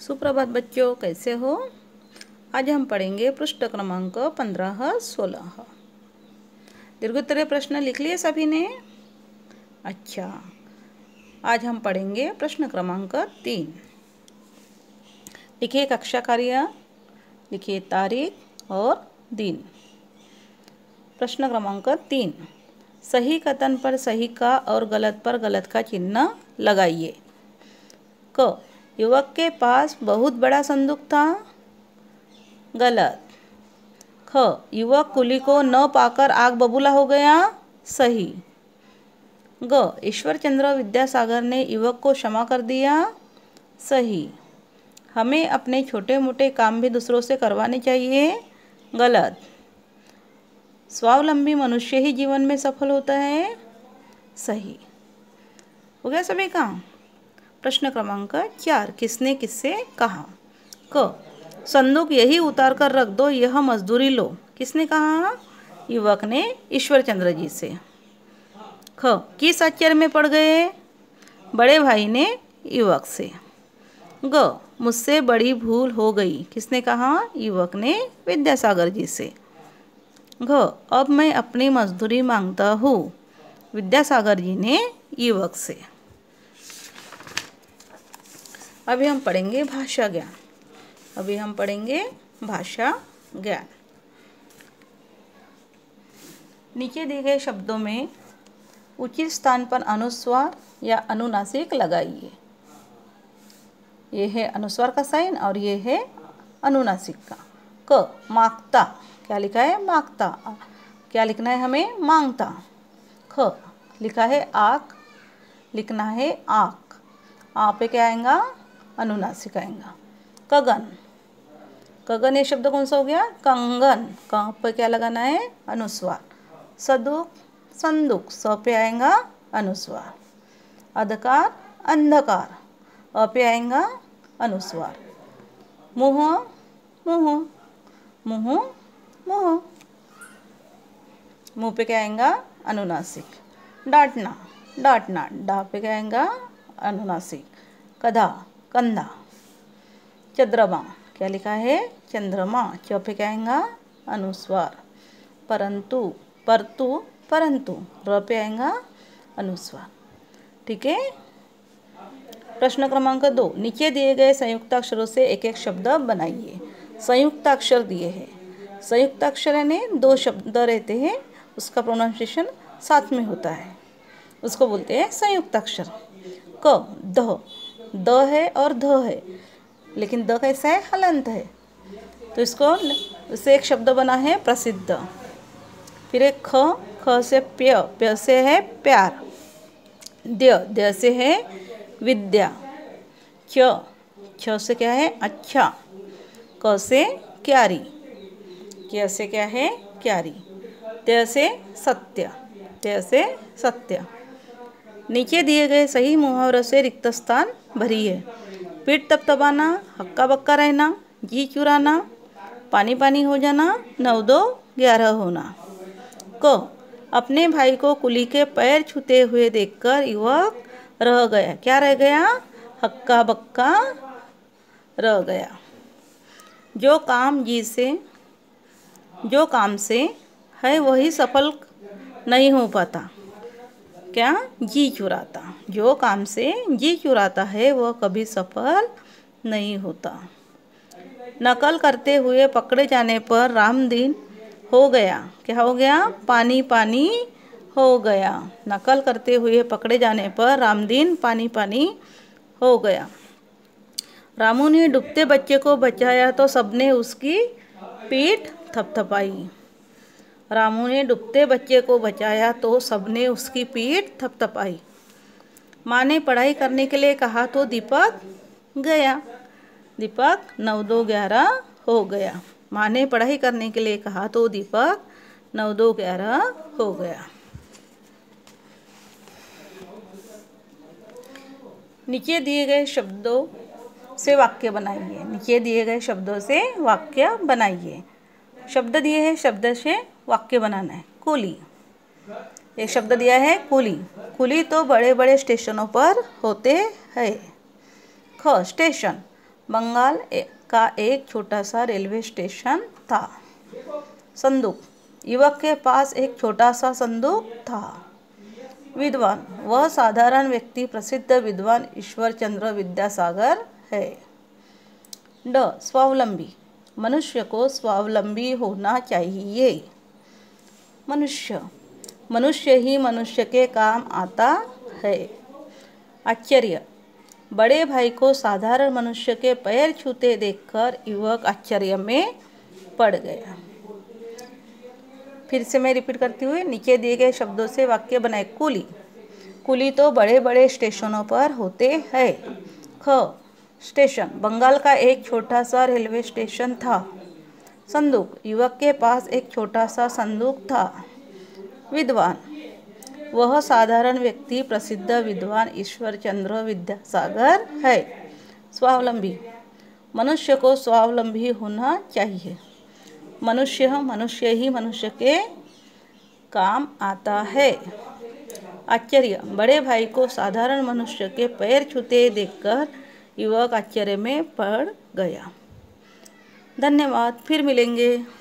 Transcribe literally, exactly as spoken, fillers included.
सुप्रभात बच्चों, कैसे हो। आज हम पढ़ेंगे पृष्ठ क्रमांक पंद्रह सोलह। दीर्घोत्तरीय प्रश्न लिख लिए सभी ने। अच्छा, आज हम पढ़ेंगे प्रश्न क्रमांक तीन। लिखिए कक्षा कार्य, लिखिए तारीख और दिन। प्रश्न क्रमांक तीन, सही कथन पर सही का और गलत पर गलत का चिन्ह लगाइए। क, युवक के पास बहुत बड़ा संदूक था। गलत। ख, युवक कुली को न पाकर आग बबूला हो गया। सही। ग, ईश्वर चंद्र विद्यासागर ने युवक को क्षमा कर दिया। सही। हमें अपने छोटे मोटे काम भी दूसरों से करवाने चाहिए। गलत। स्वावलंबी मनुष्य ही जीवन में सफल होता है। सही। हो गया सभी का। प्रश्न क्रमांक चार, किसने किससे कहा। क, संदूक यही उतार कर रख दो, यह मजदूरी लो। किसने कहा। युवक ने ईश्वर चंद्र जी से। ख, किस आश्चर्य में पड़ गए। बड़े भाई ने युवक से। ग, मुझसे बड़ी भूल हो गई। किसने कहा। युवक ने विद्यासागर जी से। घ, अब मैं अपनी मजदूरी मांगता हूँ। विद्यासागर जी ने युवक से। अभी हम पढ़ेंगे भाषा ज्ञान। अभी हम पढ़ेंगे भाषा ज्ञान। नीचे दिए गए शब्दों में उचित स्थान पर अनुस्वार या अनुनासिक लगाइए। ये है अनुस्वार का साइन और ये है अनुनासिक का। क, मांगता। क्या लिखा है। मांगता। क्या लिखना है हमें। मांगता। ख, लिखा है आँख, लिखना है आँख। आ पे क्या आएगा। अनुनासिक आएगा। कगन। कगन ये शब्द कौन सा हो गया। कंगन। क पे क्या लगाना है। अनुस्वार। सदुक, संदूक। स पे आएगा अनुस्वार। अंधकार, अंधकार। अ पे आएगा अनुस्वार। मुँह, मुँह। मुँह, मुँह। मुँह पे क्या आएगा। अनुनासिक। डांटना, डांटना। डा पे क्या आएगा। अनुनासिक। कधा, कंधा। चंद्रमा। क्या लिखा है। चंद्रमा। च पे क्या आएगा। अनुस्वार। परंतु, परतु, परंतु। र पे आएगा अनुस्वार। ठीक है। प्रश्न क्रमांक दो, नीचे दिए गए संयुक्ताक्षरों से एक एक शब्द बनाइए। संयुक्ताक्षर दिए हैं। संयुक्ताक्षर यानी दो शब्द रहते हैं, उसका प्रोनाउंसिएशन साथ में होता है, उसको बोलते हैं संयुक्ताक्षर। क, ध। द है और ध है, लेकिन द कैसा है। हलंत है, तो इसको उससे एक शब्द बना है प्रसिद्ध। फिर एक ख, ख से प्य, प्य से है प्यार। द्य, द्य से है विद्या। च, छ से क्या है। अच्छा। क से क्यारी। क्य से क्या है। क्यारी। त्य से सत्य। त्य से सत्य। नीचे दिए गए सही मुहावरों से रिक्त स्थान भरिए। पीठ तपतपाना, हक्का बक्का रहना, जी चुराना, पानी पानी हो जाना, नौ दो ग्यारह होना। क, अपने भाई को कुली के पैर छूते हुए देखकर युवक रह गया। क्या रह गया। हक्का बक्का रह गया। जो काम जी से, जो काम से है वही सफल नहीं हो पाता। क्या। जी चुराता। जो काम से जी चुराता है वह कभी सफल नहीं होता। नकल करते हुए पकड़े जाने पर रामदीन हो गया। क्या हो गया। पानी पानी हो गया। नकल करते हुए पकड़े जाने पर रामदीन पानी पानी हो गया। रामू ने डूबते बच्चे को बचाया तो सबने उसकी पीठ थपथपाई। रामू ने डूबते बच्चे को बचाया तो सबने उसकी पीठ थपथपाई। माँ ने पढ़ाई करने के लिए कहा तो दीपक गया। दीपक नौ दो ग्यारह हो गया। माँ ने पढ़ाई करने के लिए कहा तो दीपक नौ दो ग्यारह हो गया। नीचे दिए गए शब्दों से वाक्य बनाइए। नीचे दिए गए शब्दों से वाक्य बनाइए। शब्द दिए हैं, शब्द से वाक्य बनाना है। कुली। एक शब्द दिया है कुली। कुली तो बड़े बड़े स्टेशनों पर होते हैं। ख, स्टेशन। बंगाल का एक छोटा सा रेलवे स्टेशन था। संदूक, युवक के पास एक छोटा सा संदूक था। विद्वान, वह साधारण व्यक्ति प्रसिद्ध विद्वान ईश्वरचंद्र विद्यासागर है। ड, स्वावलंबी, मनुष्य को स्वावलंबी होना चाहिए। मनुष्य, मनुष्य ही मनुष्य के काम आता है। आश्चर्य, बड़े भाई को साधारण मनुष्य के पैर छूते देखकर युवक आश्चर्य में पड़ गया। फिर से मैं रिपीट करती हुई नीचे दिए गए शब्दों से वाक्य बनाए। कुली, कुली तो बड़े बड़े स्टेशनों पर होते हैं। ख, स्टेशन, बंगाल का एक छोटा सा रेलवे स्टेशन था। संदूक, युवक के पास एक छोटा सा संदूक था। विद्वान, वह साधारण व्यक्ति प्रसिद्ध विद्वान ईश्वरचंद्र विद्यासागर है। स्वावलंबी, मनुष्य को स्वावलंबी होना चाहिए। मनुष्य मनुष्य ही मनुष्य के काम आता है। आश्चर्य, बड़े भाई को साधारण मनुष्य के पैर छूते देखकर युवक आश्चर्य में पड़ गया। धन्यवाद, फिर मिलेंगे।